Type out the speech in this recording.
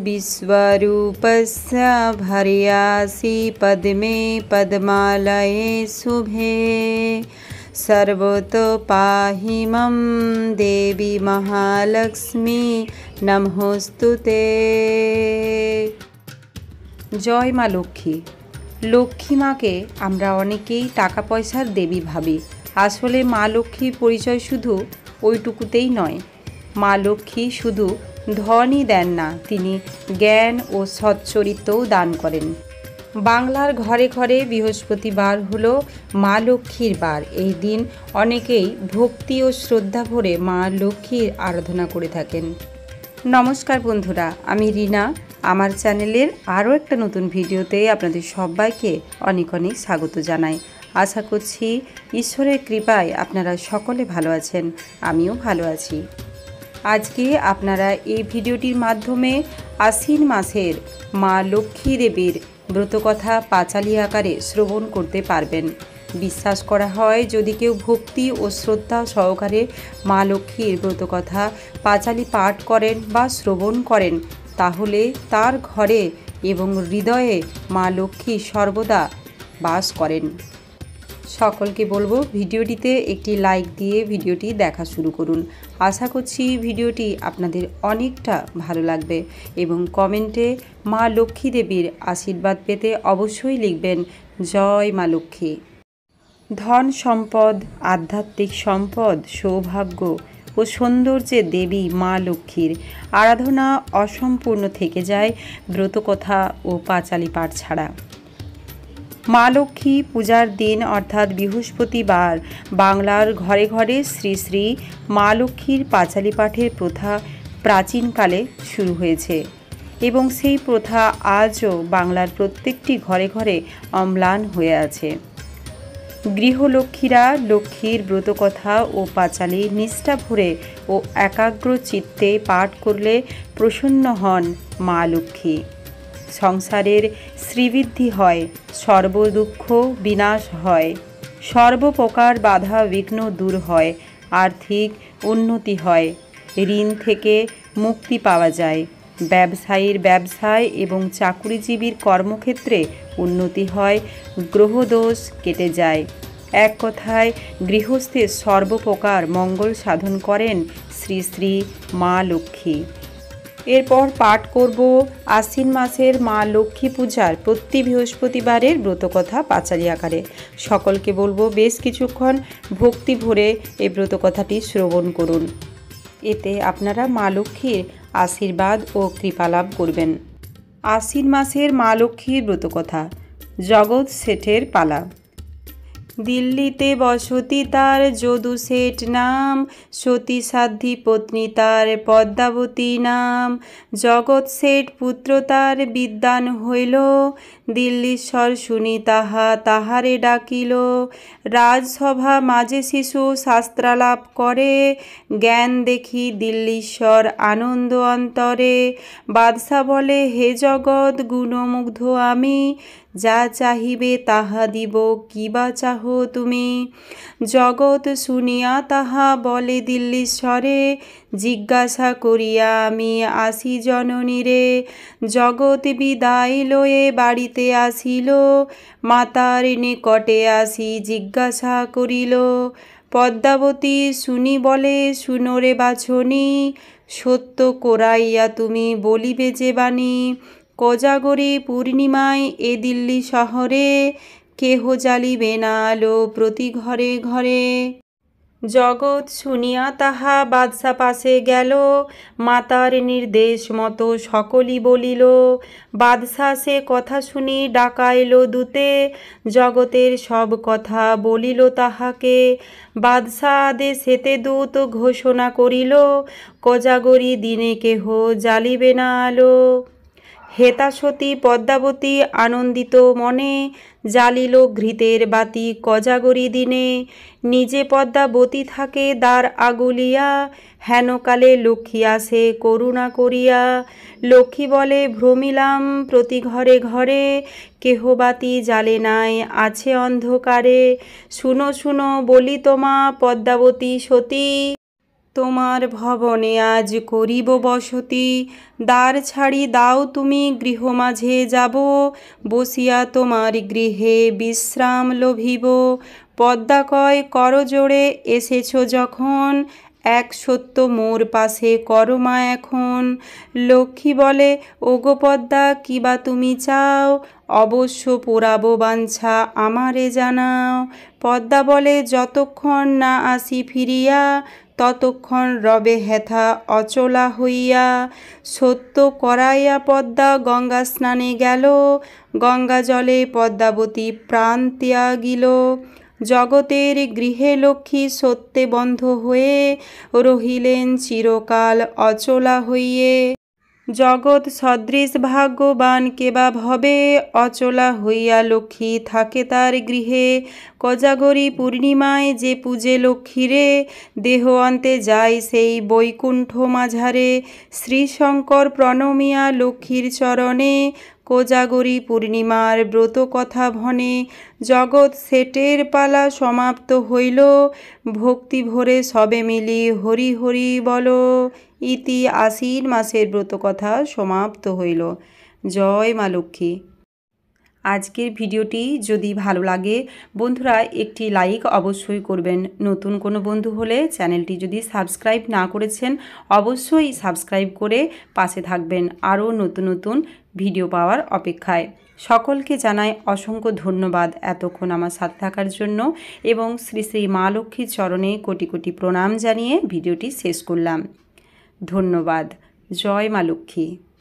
विश्वरूपस्य भर्यासि पद्मे पद्मालये शुभे सर्वतो पाहि मम देवी महालक्ष्मी नमोस्तुते। জয় মা লক্ষ্মী। লক্ষ্মী মাকে আমরা অনেকেই টাকা পয়সার দেবী ভাবি। আসলে মা লক্ষ্মীর পরিচয় শুধু ওইটুকুতেই নয়। মা লক্ষ্মী শুধু ধনই দেন না, তিনি জ্ঞান ও সচ্চরিত্রও দান করেন। বাংলার ঘরে ঘরে বৃহস্পতিবার হলো মা লক্ষ্মীর বার। এই দিন অনেকেই ভক্তি ও শ্রদ্ধা ভরে মা লক্ষ্মীর আরাধনা করে থাকেন। নমস্কার বন্ধুরা, আমি রিনা। আমার চ্যানেলের আরও একটা নতুন ভিডিওতে আপনাদের সবাইকে অনেক অনেক স্বাগত জানাই। আশা করছি ঈশ্বরের কৃপায় আপনারা সকলে ভালো আছেন, আমিও ভালো আছি। আজকে আপনারা এই ভিডিওটির মাধ্যমে আশ্বিন মাসের মা লক্ষ্মী দেবীর ব্রতকথা পাঁচালী আকারে শ্রবণ করতে পারবেন। বিশ্বাস করা হয় যদি কেউ ভক্তি ও শ্রদ্ধা সহকারে মা লক্ষ্মীর ব্রতকথা পাঁচালী পাঠ করেন বা শ্রবণ করেন, তাহলে তার ঘরে এবং হৃদয়ে মা লক্ষ্মী সর্বদা বাস করেন। সকলকে বলবো ভিডিওটিতে একটি লাইক দিয়ে ভিডিওটি দেখা শুরু করুন। আশা করছি ভিডিওটি আপনাদের অনেকটা ভালো লাগবে এবং কমেন্টে মা লক্ষ্মী দেবীর আশীর্বাদ পেতে অবশ্যই লিখবেন জয় মা লক্ষ্মী। ধন সম্পদ, আধ্যাত্মিক সম্পদ, সৌভাগ্য ও সৌন্দর্যের দেবী মা লক্ষ্মীর আরাধনা অসম্পূর্ণ থেকে যায় ব্রতকথা ও পাঁচালী পাঠ ছাড়া। মা লক্ষ্মী পূজার দিন অর্থাৎ বৃহস্পতিবার বাংলার ঘরে ঘরে শ্রী শ্রী মা লক্ষ্মীর পাঁচালী পাঠের প্রথা প্রাচীনকালে শুরু হয়েছে এবং সেই প্রথা আজও বাংলার প্রত্যেকটি ঘরে ঘরে অম্লান হয়ে আছে। গৃহলক্ষ্মীরা লক্ষ্মীর ব্রতকথা ও পাঁচালী নিষ্ঠা ভরে ও একাগ্র চিত্তে পাঠ করলে প্রসন্ন হন মা লক্ষ্মী। সংসারের শ্রীবৃদ্ধি হয়, সর্বদুঃখ বিনাশ হয়, সর্বপ্রকার বাধা বিঘ্ন দূর হয়, আর্থিক উন্নতি হয়, ঋণ থেকে মুক্তি পাওয়া যায়, ব্যবসায়ীর ব্যবসায় এবং চাকুরিজীবীর কর্মক্ষেত্রে উন্নতি হয়, গ্রহদোষ কেটে যায়। এক কথায় গৃহস্থের সর্বপ্রকার মঙ্গল সাধন করেন শ্রী শ্রী মা লক্ষ্মী। এরপর পাঠ করব আশ্বিন মাসের মা লক্ষ্মী পূজার প্রতি বৃহস্পতিবারের ব্রতকথা পাঁচালী আকারে। সকলকে বলবো বেশ কিছুক্ষণ ভক্তি ভরে এই ব্রতকথাটি শ্রবণ করুন। এতে আপনারা মা লক্ষ্মীর আশীর্বাদ ও কৃপা লাভ করবেন। আশ্বিন মাসের মা লক্ষ্মীর ব্রতকথা। জগৎ শেঠের পালা। দিল্লিতে বসতি তার যদু শেঠ নাম, সতী সাধ্বী পত্নী তার পদ্মাবতী নাম। জগৎ শেঠ পুত্র তার বিদ্বান হইল, দিল্লীশ্বর শুনি তাহারে ডাকিল। রাজসভা মাঝে শিশু শাস্ত্রালাপ করে, জ্ঞান দেখি দিল্লীশ্বর আনন্দ অন্তরে। বাদশা বলে হে জগৎ গুণমুগ্ধ আমি, যা চাহিবে তাহা দিব কিবা চাহ তুমি। জগৎ শুনিয়া তাহা বলে দিল্লীশ্বরে, জিজ্ঞাসা করিয়া আমি আসি জননীরে। জগৎ বিদায় লয়ে বাড়িতে আসিল, মাতার নিকটে আসি জিজ্ঞাসা করিল। পদ্মাবতী শুনি বলে শুনোরে বাছনি, সত্য কোরাইয়া তুমি বলিবে যে বাণী। কোজাগরী পূর্ণিমায় এ দিল্লী শহরে, কেহ জ্বালিবে না আলো প্রতি ঘরে ঘরে। জগৎ শুনিয়া তাহা বাদশা পাশে গেল, মাতার নির্দেশ মতো সকলই বলিল। বাদশা সে কথা শুনি ডাকাইল দূতে, জগতের সব কথা বলিল তাহাকে। বাদশা আদেশেতে দূত ঘোষণা করিল, কোজাগরী দিনে কেহ জ্বালিবে না আলো। হেতাসতী পদ্মাবতী আনন্দিত মনে, জ্বালিল ঘৃতের বাতি কোজাগরী দিনে। নিজে পদ্মাবতী থাকে দ্বার আগুলিয়া, হেনকালে লক্ষ্মী আসে করুণা করিয়া। লক্ষ্মী বলে ভ্রমিলাম প্রতি ঘরে ঘরে, কেহ বাতি জ্বালে নাই আছে অন্ধকারে। শুনো শুনো বলি তোমা পদ্মাবতী সতী, তোমার ভবনে আজ করিব বসতি, দ্বার ছাড়ি দাও তুমি গৃহ মাঝে যাব, বসিয়া তোমার গৃহে বিশ্রাম লভিব। পদ্মা কয় করজোড়ে এসেছ যখন, এক সত্য মোর পাশে করমা এখন। লক্ষ্মী বলে ওগো পদ্মা কিবা তুমি চাও, অবশ্য পোড়াবো বাঞ্ছা আমারে জানাও। পদ্মা বলে যতক্ষণ না আসি ফিরিয়া, ততক্ষণ রবে হেথা অচলা হইয়া। সত্য করাইয়া পদ্মা গঙ্গা স্নানে গেল, গঙ্গা জলে পদ্মাবতী প্রাণ ত্যাগিল। জগতের গৃহে লক্ষ্মী সত্যে বন্ধ হয়ে, রহিলেন চিরকাল অচলা হইয়ে। জগৎ সদৃশ ভাগ্যবান কেবা ভবে, অচলা হইয়া লক্ষ্মী থাকে তার গৃহে। কোজাগরী পূর্ণিমায় যে পূজে লক্ষ্মীরে, দেহ আনতে যায় সেই বৈকুণ্ঠ মাঝারে। শ্রীশঙ্কর প্রণমিয়া লক্ষ্মীর চরণে, কোজাগরী পূর্ণিমার ব্রত কথা ভনে। জগৎ সেটের পালা সমাপ্ত হইল, ভক্তি ভরে সবে মিলি হরি হরি বলো। ইতি আশ্বিন মাসের ব্রত কথা সমাপ্ত হইল। জয় মা লক্ষ্মী। আজকের ভিডিওটি যদি ভালো লাগে বন্ধুরা একটি লাইক অবশ্যই করবেন। নতুন কোনো বন্ধু হলে চ্যানেলটি যদি সাবস্ক্রাইব না করেছেন অবশ্যই সাবস্ক্রাইব করে পাশে থাকবেন আরও নতুন নতুন ভিডিও পাওয়ার অপেক্ষায়। সকলকে জানাই অসংখ্য ধন্যবাদ এতক্ষণ আমার সাথে থাকার জন্য, এবং শ্রী শ্রী মা লক্ষ্মীর চরণে কোটি কোটি প্রণাম জানিয়ে ভিডিওটি শেষ করলাম। ধন্যবাদ। জয় মা লক্ষ্মী।